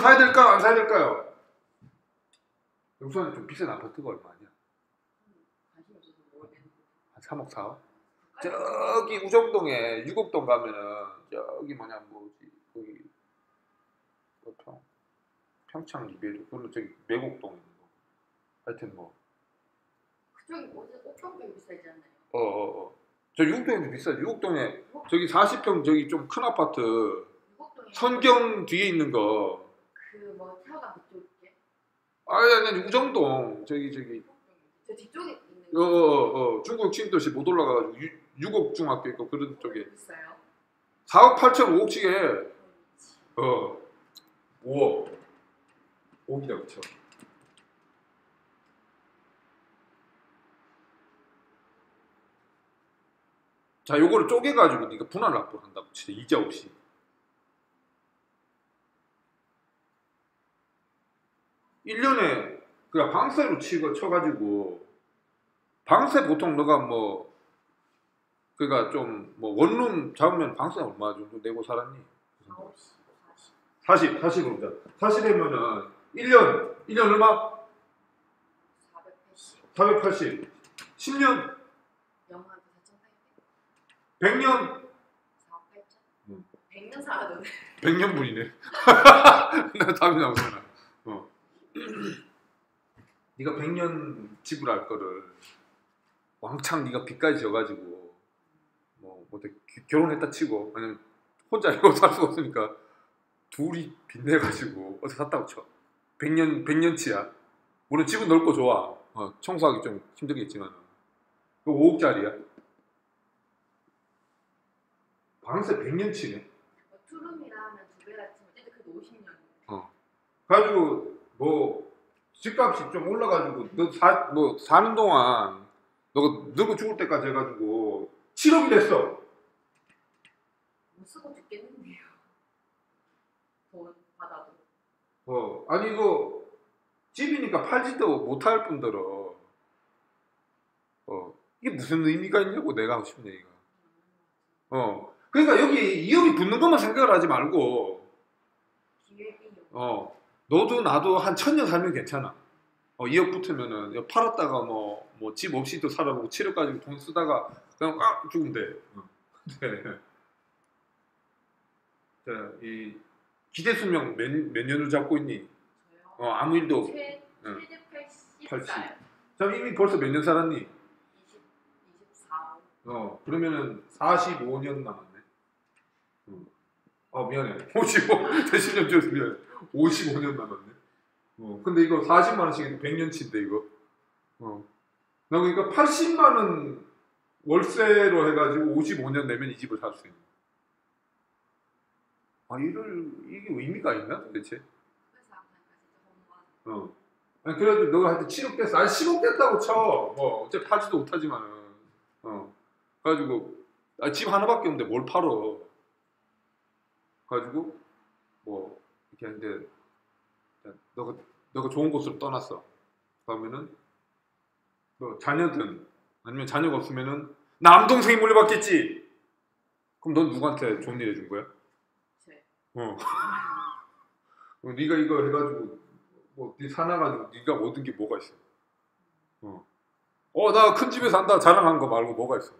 사야 될까요? 안 사야 될까요? 용산에 좀 비싼 아파트가 얼마냐? 한 3억 4억? 저기 우정동에 6억동 가면은 저기 뭐냐 뭐지 거기 평창 리베리 그걸로 저기 매곡동 있는 거 하여튼 뭐 그쪽이 옥동이 비싸지 않나요? 저 6억동에도 비싸지. 6억동에 저기 40평 저기 좀 큰 아파트 6억동에 선경 뒤에 있는 거 그뭐 태화가 그쪽에? 아니 우정동 저기 저 뒤쪽에 있는 거 중국 친도시 못 올라가가지고 6억 중학교 있고 그런 쪽에 비싸요? 4억 8천 5억씩에 5억 5억이다 그쵸. 자 요거를 쪼개가지고 네가 분할 납부를 한다고 진짜 이자 없이. 일년에 그냥 방세로 쳐가지고 방세 보통 너가 뭐 그러니까 좀 뭐 원룸 잡으면 방세 얼마 정도 내고 살았니? 40 그러자. 40이면은 1년 얼마? 480 480 10년 영화한테 4,800 100년 4억 8천 100년 살아도 돼 100년분이네. 나 답이 나오잖아. 네가 100년 지불할 거를 왕창 네가 빚까지 져가지고 뭐 결혼했다 치고 아니면 혼자 이거 살 수가 없으니까 둘이 빚내가지고 어디 샀다고 쳐. 100년치야. 물론 집은 넓고 좋아. 청소하기 좀 힘들겠지만 그 5억짜리야. 방세 100년치네. 투룸이라 하면 2배라 치면 어쨌든 그래도 50년 그래가지고 뭐 집값이 좀 올라가지고 너 사는 동안 너가 늙어 죽을 때까지 해가지고 7억이 됐어. 못 쓰고 죽겠는데요 돈 받아도 아니 이거 집이니까 팔지도 못할 뿐더러 이게 무슨 의미가 있냐고 내가 하고 싶은 얘기가. 그러니까 여기 2억이 붙는 것만 생각을 하지 말고 기회비용 너도 나도 한 1000년 살면 괜찮아. 2억 붙으면은 팔았다가 뭐 집 없이도 살아보고 7억 가지고 돈 쓰다가 그냥 죽으면 돼. 자, 이 기대 수명 몇 년을 잡고 있니? 저요? 아무 일도 최대 80살 자, 이미 벌써 몇 년 살았니? 24호 그러면은 45년 남았네. 미안해. 55 대신년 줄여서 미안해. 55년 남았네. 근데 이거 40만 원씩인데 100년치인데 이거. 나 그러니까 80만 원 월세로 해가지고 55년 내면 이 집을 살 수 있는. 이게 의미가 있나 도대체? 아니, 그래도 너가 하여튼 7억 됐어. 10억 됐다고 쳐. 뭐 어차피 팔지도 못하지만은. 그래가지고 집 하나밖에 없는데 뭘 팔어? 가지고 뭐 이렇게 하는데 너가 좋은 곳으로 떠났어. 그러면은 뭐 자녀든 아니면 자녀가 없으면은 남동생이 물려받겠지. 그럼 넌 누구한테 좋은 일 해준 거야? 네가 이거 해가지고 네 사놔가지고 네가 얻은 게 뭐가 있어? 나 큰 집에 산다 자랑한 거 말고 뭐가 있어?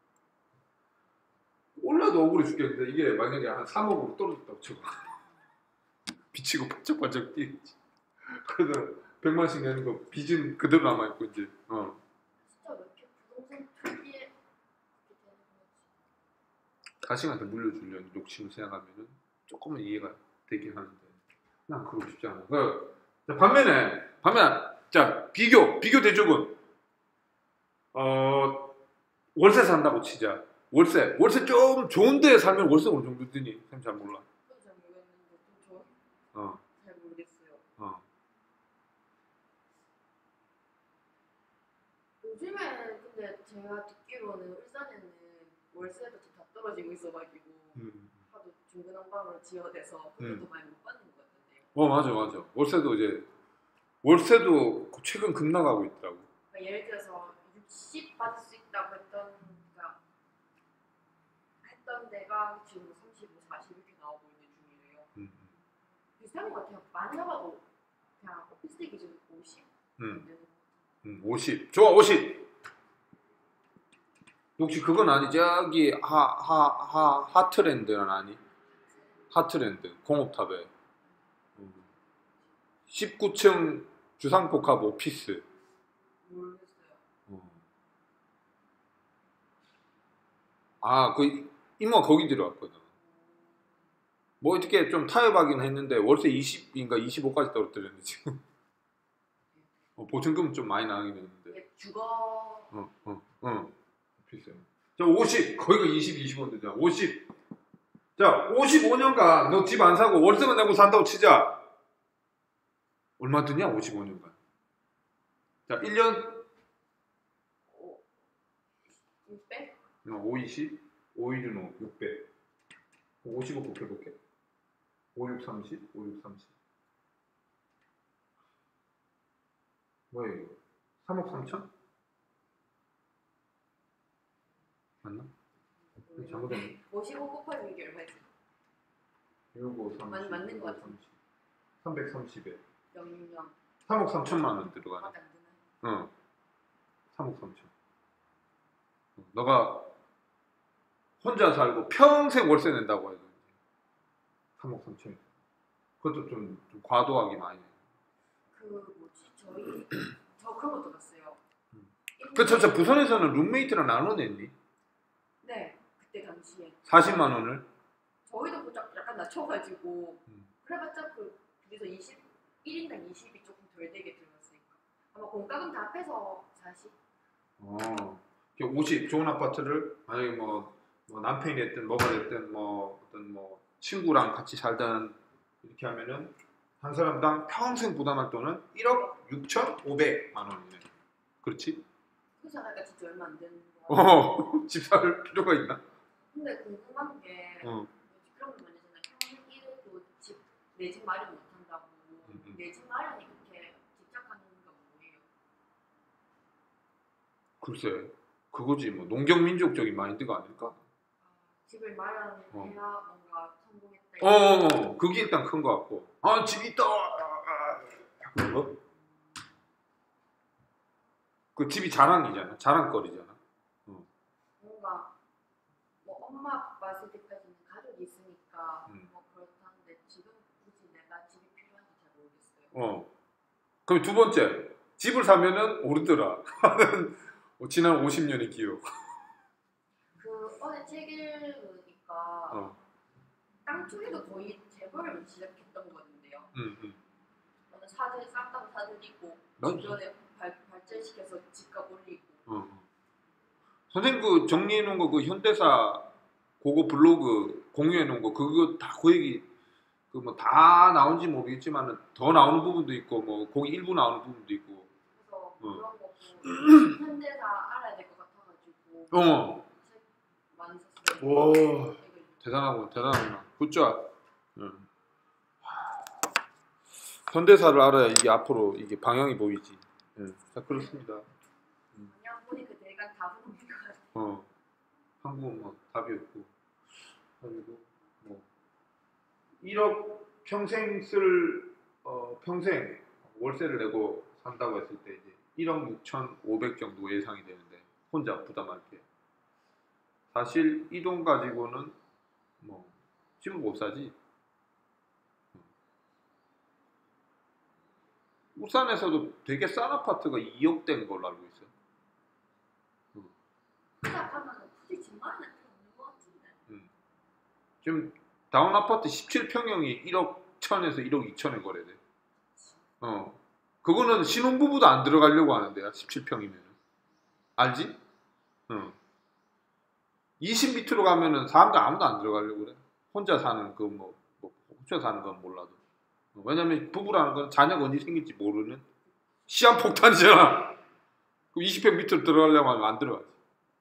올라도 억울해 죽겠는데 이게 만약에 한 3억으로 떨어졌다고 쳐. 비치고 반짝반짝 뛰겠지. 그래서 100만씩 내는 거 빚은 그대로 남아있고 이제 진짜 왜 이렇게 부동산 투기에 가식한테 물려주려는 욕심을 생각하면은 조금은 이해가 되긴 하는데 난 그러고 싶지 않아. 반면에 자 비교 대조군 월세 산다고 치자. 월세 좀 좋은 데 살면 월세 어느 정도 드니? 쌤 잘 몰라. 잘 모르겠는데 잘 모르겠어요. 요즘에 근데 제가 듣기로는 울산에는 월세도 다 떨어지고 있어가지고 하도 중구난방으로 지어대서 그것도 많이 못 받는 것 같은데요. 맞아. 월세도 최근 급락하고 있더라고. 그러니까 예를 들어서 60 받을 수 있다고 했던 데가 지금 35, 40 이렇게 나오고 있는 중이래요. 비슷한 것 같아요. 많이 잡아도 그냥 오피스텔 기준 50. 50. 좋아, 50. 혹시 그건 아니? 저기 하트랜드는 아니? 하트랜드 공업탑에 19층 주상복합 오피스. 모르겠어요. 그 이모가 거기 들어왔거든. 뭐 어떻게 좀 타협하긴 했는데 월세 20인가 25까지 떨어뜨렸는데 지금 보증금은 좀 많이 나가긴 했는데. 주거. 비싸요. 자, 50. 거기가 20, 25인데 50. 자, 55년간 너 집 안 사고 월세만 내고 산다고 치자. 얼마 드냐? 55년간. 자, 1년 600? 5, 20, 5, 1은 5, 600. 50억 곱해볼게. 5, 6, 30, 5, 6, 30. 뭐야 이거? 3억 3천? 맞나? 잘못했네. 55 곱하기 이게 얼마지? 6, 5, 30. 맞는 것 같은데. 330에. 0, 3억 3천만 원 들어가네. 밖에 안 되나요? 3억 3천. 너가 혼자 살고 평생 월세 낸다고 해도 3억 3천. 그것도 좀 과도하게 많이. 저 그런 거 들었어요. 저 부산에서는 룸메이트랑 나눠 냈니? 네, 그때 당시에 40만 원을? 저희도 약간 낮춰가지고 그래봤자 둘이서 1인당 20이 조금 덜 되게 들었으니까 아마 공과금 다 합해서 40? 50 좋은 아파트를 만약에 뭐 남편이 됐든 뭐가 됐든 어떤 친구랑 같이 살든 이렇게 하면은 한 사람당 평생 부담할 돈은 1억 6,500만 원이네. 그렇지? 그 자가가 진짜 얼마 안 되는 거. 집 살 필요가 있나? 근데 궁금한 게 그런 거 많이 잖아요. 평일에도 내 집 마련 못 한다고. 내 집 마련이 그렇게 집착하는 건 뭐예요? 글쎄, 그거지 뭐 농경민족적인 마인드가 아닐까? 집을 마련해야 뭔가 성공했다. 그게 일단 큰 거 같고. 집 있다. 그런 거? 그 집이 자랑이잖아. 자랑거리잖아. 뭔가 엄마 아빠 있을 때까지는 가족이 있으니까 그렇다는데 지금 굳이 내가 집이 필요한지 잘 모르겠어요. 그럼 두 번째, 집을 사면은 오르더라. 지난 50년의 기억. 어제 책 읽으니까 땅 투기도 거의 재벌 시작했던 거던데요. 쌍땅 사들이고 주변에 발전시켜서 집값 올리고. 선생님 그 정리해 놓은 거 그 현대사 그거 블로그 공유해 놓은 거 그거 다 그 얘기 그 다 나온지 모르겠지만 더 나오는 부분도 있고 거기 일부 나오는 부분도 있고. 그래서 그런 거 현대사 알아야 될 것 같아가지고. 책 많이 샀어요. 와 대단하구나. 굿잡. 현대사를 알아야 이게 앞으로 이게 방향이 보이지. 자 그렇습니다. 그냥 보니 그 대강 다 보는 것 같아요. 한국은 답이 없고 그리고 1억 평생 평생 월세를 내고 산다고 했을 때 이제 1억 6,500 정도 예상이 되는데 혼자 부담할 게 사실 이 돈 가지고는 집을 못 사지. 울산에서도 되게 싼 아파트가 2억 된 걸로 알고 있어요. 생각하면 굳이 집만은 없는 것 같은데. 지금 다운 아파트 17평형이 1억 1천에서 1억 2천에 거래돼. 그거는 신혼부부도 안 들어가려고 하는데요. 17평이면 알지? 20m로 가면은 사람들 아무도 안 들어가려고 그래. 혼자 사는 혼자 사는 건 몰라도. 왜냐면 부부라는 건 자녀가 언제 생길지 모르는 시한폭탄이잖아. 그럼 20평 밑으로 들어가려고 하면 안 들어가지.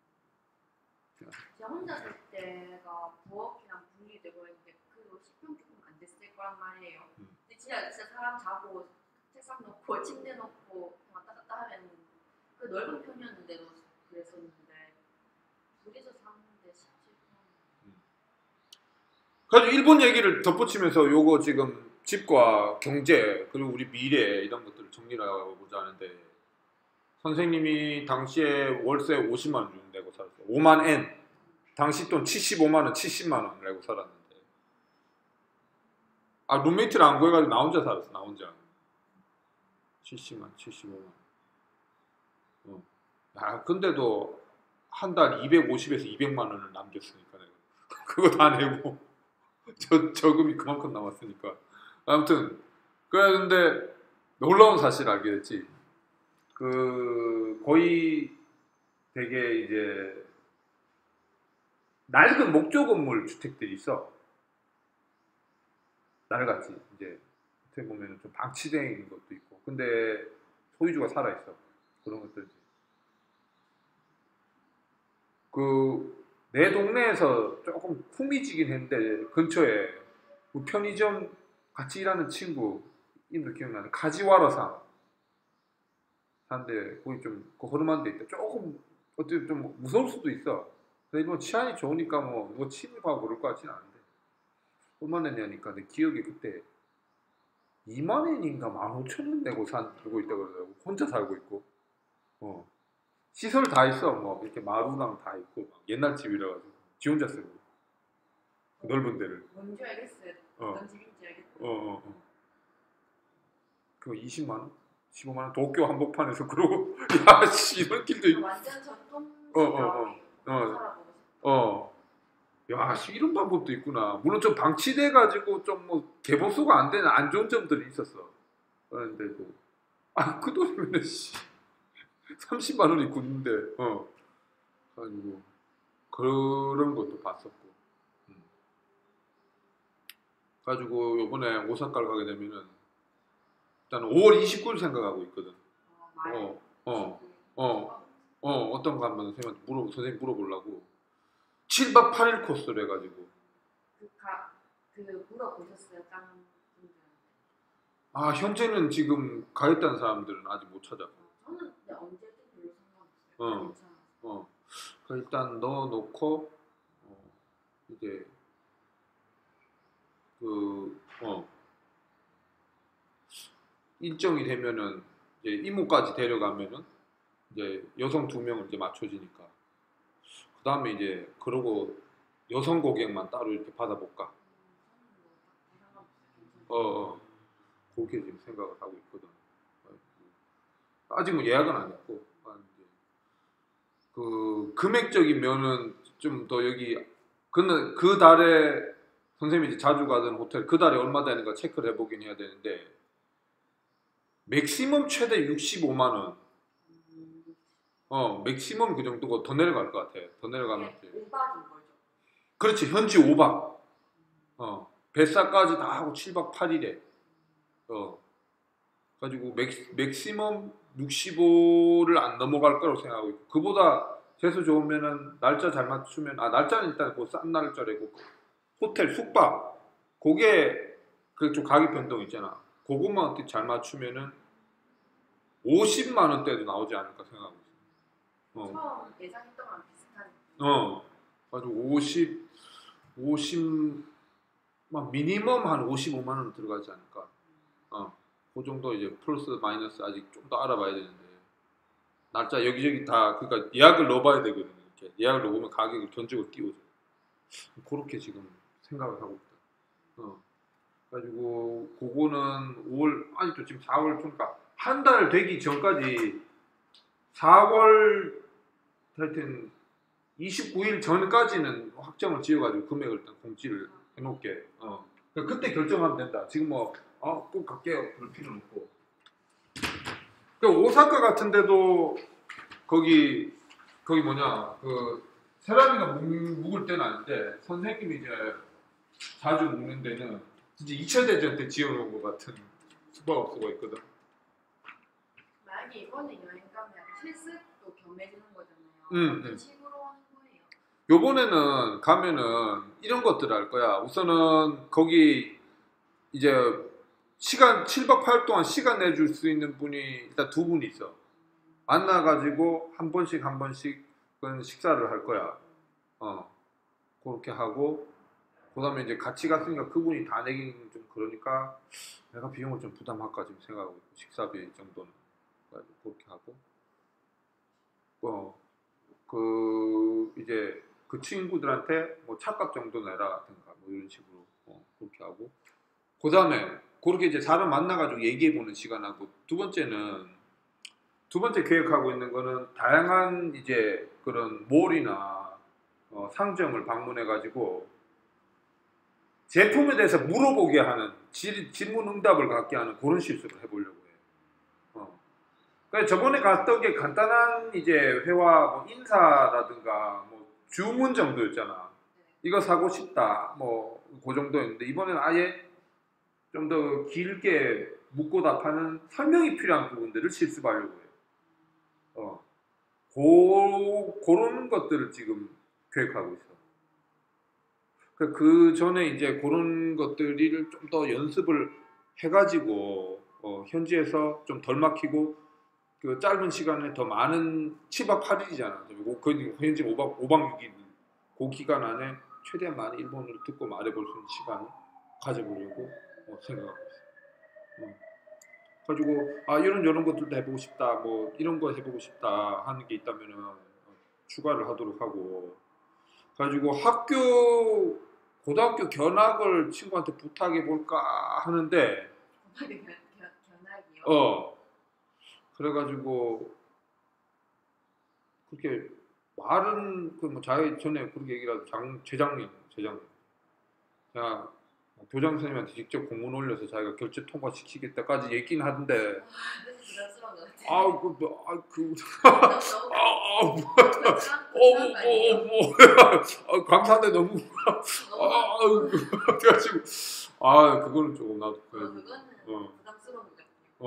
제가 혼자 살 때가 부엌이랑 분리되고 했는데 그래도 10평 조금 안 됐을 거란 말이에요. 근데 진짜 사람 자고 책상 놓고 침대 놓고 왔다 갔다 하면 그 넓은 편이었는데도 그랬었는데 둘이서 사는데 17평. 그래서 일본 얘기를 덧붙이면서 요거 지금 집과 경제 그리고 우리 미래 이런 것들을 정리하고자 하는데 선생님이 당시에 월세 50만 원 주고 내고 살았어요. 5만 엔. 당시 돈 75만 원, 70만 원 내고 살았는데 룸메이트를 안 구해가지고 나 혼자 살았어. 나 혼자 70만, 75만. 근데도 한 달 250에서 200만 원을 남겼으니까 내가 그거 다 내고 저금이 그만큼 남았으니까 아무튼 그랬는데 놀라운 사실 알게 됐지. 거의 되게 이제 낡은 목조 건물 주택들이 있어. 낡았지. 이제 어떻게 보면 좀 방치되어 있는 것도 있고 근데 소유주가 살아있어. 그런 것들이 내 동네에서 조금 후미지긴 했는데 근처에 편의점 같이 일하는 친구 이름도 기억나는 카지와라상 한데 거기 좀 허름한 데 있다. 조금 어떻게 좀 무서울 수도 있어. 근데 뭐 치안이 좋으니까 뭐 누가 침입하고 그럴 것 같지는 않은데 얼마나 냈냐니까 내 기억에 그때 2만 엔인가 15,000원 내고 살고 있다고 그러더라고. 혼자 살고 있고 시설 다 있어. 뭐 이렇게 마루랑 다 있고 옛날 집이라 가지고 지 혼자 쓰고 넓은 데를. 뭔지 알겠어요. 어떤 집인지 알겠어요. 그 20만 원, 15만 원 도쿄 한복판에서 그러고 야씨 이런 길도 있고. 완전 전통. 야씨 이런 방법도 있구나. 물론 좀 방치돼 가지고 좀 뭐 개보수가 안 되는 안 좋은 점들이 있었어. 그런데도 그 돈이면 씨. 30만 원이 굳는데 가지고 그런 것도 봤었고 가지고 요번에 오사카를 가게 되면은 일단 5월 29일 생각하고 있거든. 어떤 거 한번 선생님 물어보려고 7박 8일 코스를 해가지고 물어보셨어요? 다른 분들한테? 현재는 지금 가있다는 사람들은 아직 못 찾아. 저는 언제든 별로 상관없어요. 괜찮아요. 일단 넣어놓고 이제 일정이 되면은 이제 이모까지 데려가면은 이제 여성 2명을 이제 맞춰지니까 그 다음에 이제 그러고 여성 고객만 따로 이렇게 받아볼까. 그렇게 지금 생각을 하고 있거든. 아직 뭐 예약은 안 했고 금액적인 면은 좀 더 여기 그 달에 선생님이 이제 자주 가던 호텔 그 달에 얼마 되는가 체크를 해보긴 해야 되는데 맥시멈 최대 65만 원. 맥시멈 그 정도고 더 내려갈 것 같아. 더 내려가면 5박인 거죠. 그렇지. 현지 5박. 뱃사까지 다 하고 7박 8일에. 가지고 맥시멈 65를 안 넘어갈 거라고 생각하고 있고 그보다 재수 좋으면은 날짜 잘 맞추면 날짜는 일단 싼 날짜래고 호텔 숙박 그게 좀 가격 변동 있잖아. 그것만 어떻게 잘 맞추면은 50만 원대도 나오지 않을까 생각하고 있어. 처음 예상했던 거랑 비슷한. 가지고 50 미니멈 한 55만 원 들어가지 않을까. 그 정도 이제 플러스 마이너스 아직 좀 더 알아봐야 되는데 날짜 여기저기 다 그러니까 예약을 넣어봐야 되거든요. 이렇게 예약을 넣으면 가격을 견적을 띄워줘. 그렇게 지금 생각을 하고 있다. 가지고 그거는 5월 아직도 지금 4월 그러니까 한 달 되기 전까지 4월 하여튼 29일 전까지는 확정을 지어가지고 금액을 일단 공지를 해놓을게. 그러니까 그때 결정하면 된다. 지금 꼭 갈게요. 그럴 필요는 없고. 그러니까 오사카 같은 데도 거기 뭐냐 세라미가 묵을 때는 아닌데 선생님이 이제 자주 묵는 데는 진짜 2차 대전 때 지어놓은 것 같은 숙박업소가 있거든. 만약에 이번에 여행 가면 실습도 겸해주는 거잖아요. 어떤 식으로 하는 거예요? 요번에는 가면은 이런 것들 할 거야. 우선은 거기 이제 시간 7박 8일 동안 시간 내줄 수 있는 분이 일단 2분이 있어. 만나가지고 한 번씩은 식사를 할 거야. 그렇게 하고 그다음에 이제 같이 갔으니까 그분이 다 내기는 좀 그러니까 내가 비용을 좀 부담할까 지금 생각하고 있고 식사비 정도는 그래가지고 그렇게 하고 이제 그 친구들한테 뭐 차값 정도 내라든가 뭐 이런 식으로 그렇게 하고 그다음에 그렇게 이제 사람 만나가지고 얘기해보는 시간하고 두 번째 계획하고 있는 거는 다양한 이제 그런 몰이나 상점을 방문해가지고 제품에 대해서 물어보게 하는 질문 응답을 갖게 하는 그런 실습을 해보려고 해요. 그러니까 저번에 갔던 게 간단한 이제 회화 뭐 인사라든가 뭐 주문 정도였잖아. 이거 사고 싶다 뭐 그 정도였는데 이번에는 아예 좀 더 길게 묻고 답하는 설명이 필요한 부분들을 실습하려고 해요. 그런 것들을 지금 계획하고 있어. 그 전에 이제 그런 것들을 좀 더 연습을 해가지고 현지에서 좀 덜 막히고 그 짧은 시간에 더 많은 7박 8일이잖아. 현지 5박 6일 그 기간 안에 최대한 많이 일본어를 듣고 말해볼 수 있는 시간을 가져보려고 생각하고 있어. 가지고 이런 것들도 해보고 싶다. 뭐 이런 거 해보고 싶다 하는 게 있다면은 추가를 하도록 하고. 가지고 고등학교 견학을 친구한테 부탁해 볼까 하는데 견학이요? 그래가지고 그렇게 말은 그 뭐 자기 전에 그렇게 얘기를 하고 재작년 자 교장 선생님한테 직접 공문 올려서 자기가 결제 통과시키겠다까지 얘기는 하던데 부담스러운 것 같아요. 강사인데 너무 그래가지고 그거는 조금 나도 그거는 부담스러운 것 같아요.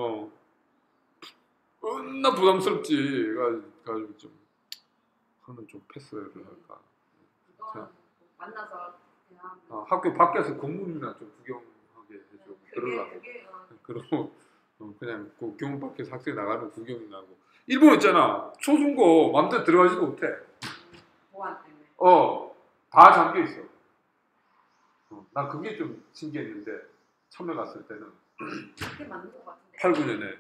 나 부담스럽지. 가지고 좀 그거는 좀 패스를 할까. 그거는 만나서 그냥 학교 밖에서 건물이나 좀 구경하게 해줘. 그러려고. 그러고 그냥 그 교문 밖에서 학생 나가는 구경이나 하고. 일본 있잖아. 초중고 마음대로 들어가지도 못해. 보안 때문에. 다 잠겨 있어. 난 그게 좀 신기했는데 처음에 갔을 때는 그게 맞는 것 같은데. 8, 9년에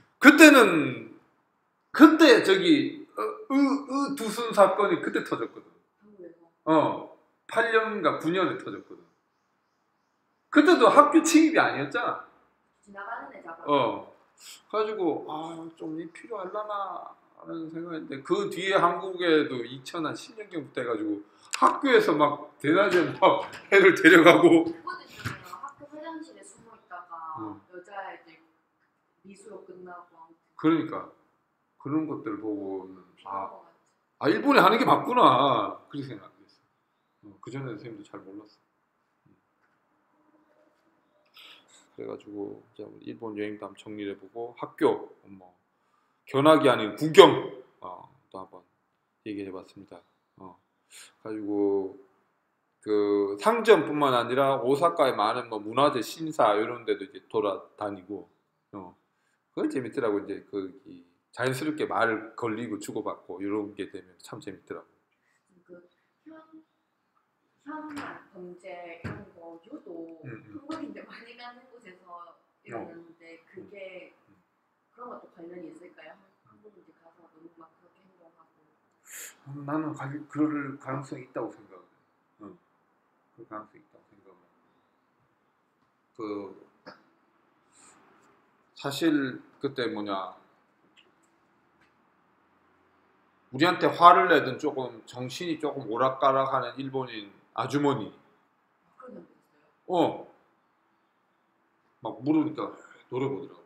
그때 저기 두순 사건이 그때 터졌거든. 한국에서. 8년인가 9년에 터졌거든. 그때도 학교 침입이 아니었잖아. 지나가는 애 잡아. 그래가지고 좀 필요할라나 하는 생각인데 그 뒤에 한국에도 2010년경부터 해가지고 학교에서 막 대낮에 막 애를 데려가고. 그것도 있잖아요. 학교 화장실에 숨어 있다가 여자애들 미수로 끝나고. 그러니까 그런 것들 보고는 일본이 하는 게 맞구나 그렇게 생각했어. 그 전에 선생님도 잘 몰랐어. 그래가지고 이제 일본 여행도 한번 정리를 해보고 학교 뭐 견학이 아닌 구경 또 한번 얘기해봤습니다. 가지고 그 상점뿐만 아니라 오사카의 많은 뭐 문화재 신사 이런 데도 이제 돌아다니고 그게 재밌더라고. 이제 자연스럽게 말을 걸리고 주고받고 이런 게 되면 참 재밌더라고. 그 현안 범죄 이런 거 유도 한국인들 많이 가는 곳에서 일어났는데 그게 그런 것도 관련이 있을까요? 한국인들 가서 너무 막 그렇게 행동하고. 나는 그럴 가능성이 있다고 생각해. 그 가능성이 있다고 생각해. 사실 그때 우리한테 화를 내든 조금 정신이 조금 오락가락하는 일본인 아주머니. 그런 게 있어요? 막 물으니까 노래 보더라고.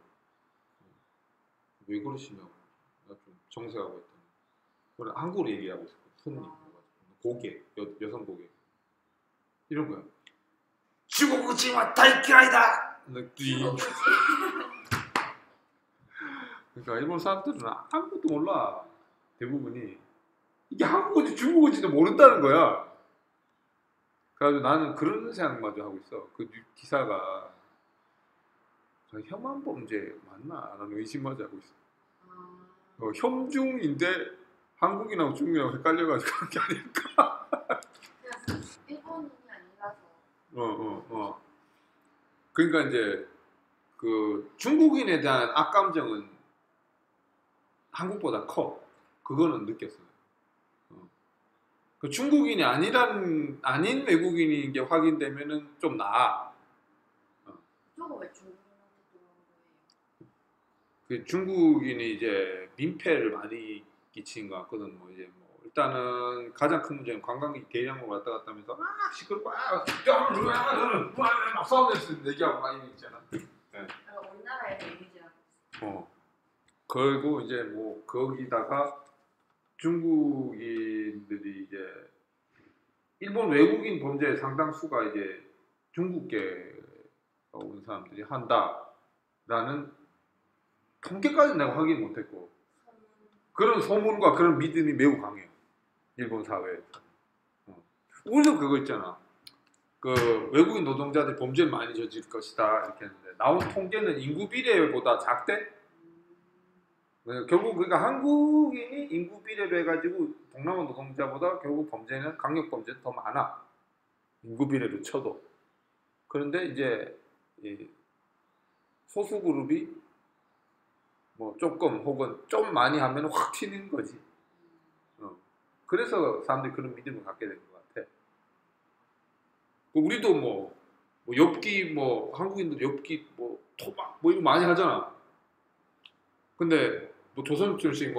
왜 그러시냐고. 나 좀 정색하고 있더니. 그래 한국어로 얘기하고 있어. 손님 고객 여성 고객 이런 거야. 중국지만 다이키라이다. 그러니까 일본 사람들은 아무것도 몰라. 대부분이 이게 한국어인지 중국어인지도 모른다는 거야. 그래가지고 나는 그런 생각마저 하고 있어. 그 기사가 혐한 범죄 맞나? 라는 의심마저 하고 있어. 혐중인데 한국인하고 중국이랑 헷갈려가지고 그런 게 아닐까? 그냥 일본인이 아니라서 그러니까 이제 그 중국인에 대한 악감정은 한국보다 커. 그거는 느꼈어요. 그 중국인이 아닌 외국인인 게 확인되면은 좀 나아. 저거 왜 중국인한테 들어온 거예요? 그 중국인이 이제 민폐를 많이 끼친 것 같거든. 뭐 이제 뭐 일단은 가장 큰 문제는 관광객 대량으로 왔다 갔다 하면서 막 시끄럽고 막 싸우면서 얘기하고 막 이런 있잖아. 우리나라에서 이미지랑 그리고 이제 뭐 거기다가 중국인들이 이제 일본 외국인 범죄의 상당수가 이제 중국계 온 사람들이 한다라는 통계까지 내가 확인 못했고 그런 소문과 그런 믿음이 매우 강해요. 일본 사회에서. 우리도 그거 있잖아. 그 외국인 노동자들 범죄를 많이 저질 것이다 이렇게 했는데 나온 통계는 인구 비례보다 작대. 결국 그러니까 한국인이 인구 비례로 해가지고 동남아 노동자보다 결국 범죄는 강력 범죄는 더 많아. 인구 비례로 쳐도. 그런데 이제 이 소수 그룹이 뭐 조금 혹은 좀 많이 하면 확 튀는 거지. 그래서 사람들이 그런 믿음을 갖게 된 것 같아. 우리도 뭐 엽기 뭐 한국인들 엽기 뭐 토막 뭐 이런 거 많이 하잖아. 근데 뭐 조선 출신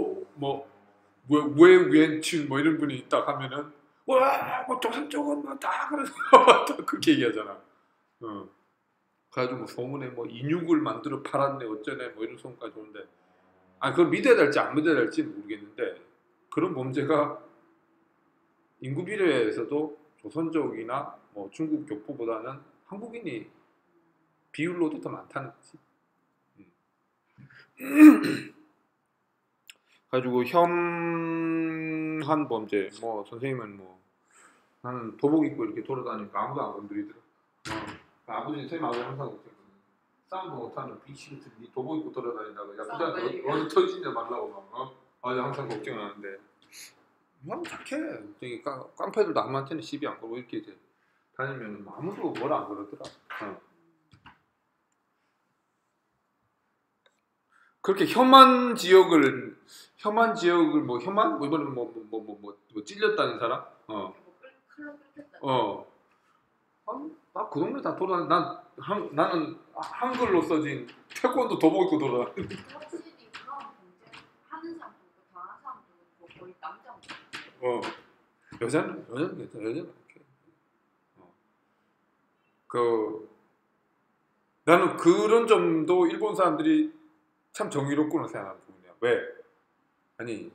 외위엔춘 뭐 이런 분이 있다 하면은 와뭐 조선 쪽은 뭐다 그래서 그렇게 얘기하잖아. 그래가지고 뭐 소문에 뭐 인육을 만들어 팔았네 어쩌네 뭐 이런 소문까지 오는데 그걸 믿어야 될지 안 믿어야 될지는 모르겠는데 그런 범죄가 인구 비례에서도 조선족이나 뭐 중국 교포보다는 한국인이 비율로도 더 많다는 거지. 가지고 혐한 범죄 뭐 선생님은 뭐 나는 도복 입고 이렇게 돌아다니니까 아무도 안 건드리더라. 아버지 선생님 아버지 항상 그랬거든. 싸움도 못하는 비실을 들니 도복 입고 돌아다닌다고 야구장한테 어디 터지냐 말라고 막 항상 걱정하는데 형 착해. 저기 깡패들도 아무한테는 시비 안 걸고 이렇게 이제 다니면 아무도 뭐라 안 그러더라. 그렇게 혐한 지역을 뭐 혐한 뭐 이번에 뭐 찔렸다는 사람? 칼로 끓였다. 그 동네 다 돌아다니. 나는 한글로 써진 태권도 도복 입고 돌아다니. 확실히 그런 범죄 하는 사람도 있고 당한 사람도 있고 거의 남자고. 여자는 괜찮아. 여자는 이렇게. 나는 그런 점도 일본 사람들이 참 정의롭구나 생각하는 부분이야. 왜? 아니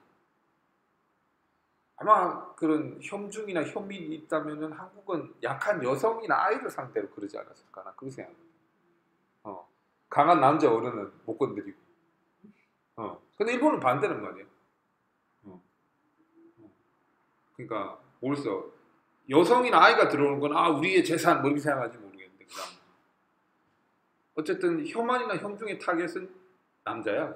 아마 그런 혐중이나 혐의이 있다면은 한국은 약한 여성이나 아이를 상대로 그러지 않았을까 나 그렇게 생각합니다. 강한 남자 어른은 못 건드리고. 근데 일본은 반대란 말이야. 그러니까 뭐랬어? 여성이나 아이가 들어오는 건 우리의 재산 뭐 이렇게 생각하지 모르겠는데 그다음 어쨌든 혐한이나 혐중의 타겟은 남자야.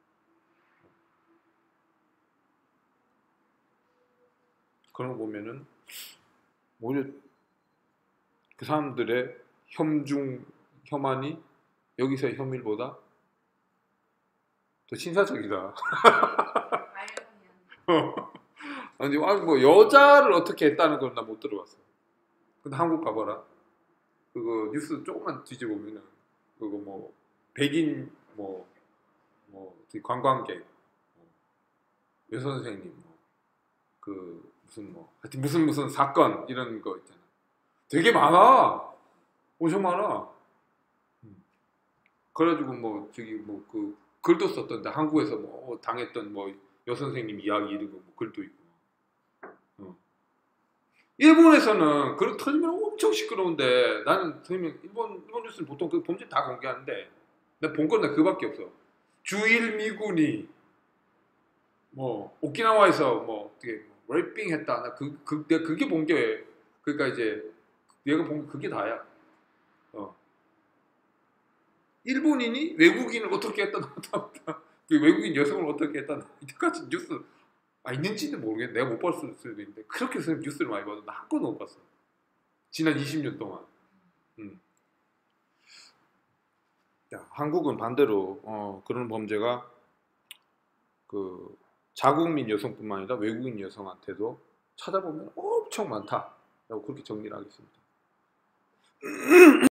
그런 거 보면은 오히려 그 사람들의 혐한이 여기서의 혐일보다 더 신사적이다. 아니 뭐 여자를 어떻게 했다는 건 나 못 들어봤어. 근데 한국 가봐라. 그거 뉴스 조금만 뒤져보면은 그거 뭐 백인 뭐 관광객 여선생님 그 하여튼 무슨 사건 이런 거 있잖아. 되게 많아. 엄청 많아. 그래가지고 뭐 저기 뭐 그 글도 썼던데 한국에서 뭐 당했던 뭐 여선생님 이야기 이런 거 뭐 글도 있고. 일본에서는 그런 터지면 엄청 시끄러운데 나는 선생님 일본 뉴스는 보통 그 범죄 다 공개하는데 내가 본 건 그밖에 없어. 주일 미군이 뭐 오키나와에서 뭐 어떻게 래핑 했다. 나 그게 본 게 그러니까 이제 내가 본 게 그게 다야. 일본인이 외국인을 어떻게 했다 그 외국인 여성을 어떻게 했다 이때까지 뉴스 있는지는 모르겠네. 내가 못 봤을 수도 있는데 그렇게 해서 뉴스를 많이 봐도 나 한 건도 못 봤어. 지난 20년 동안. 야, 한국은 반대로 그런 범죄가 그 자국민 여성뿐만 아니라 외국인 여성한테도 찾아보면 엄청 많다. 라고 그렇게 정리를 하겠습니다.